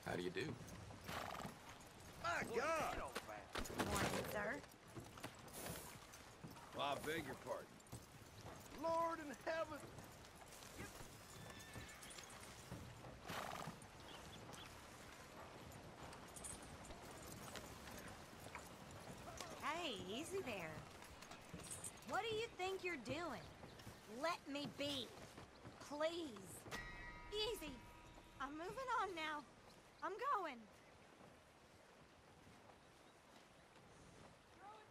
How do you do? My God! Morning, sir. I beg your pardon. Lord in heaven! Hey, easy there. What do you think you're doing? Let me be. Please. Easy. I'm moving on now. I'm going.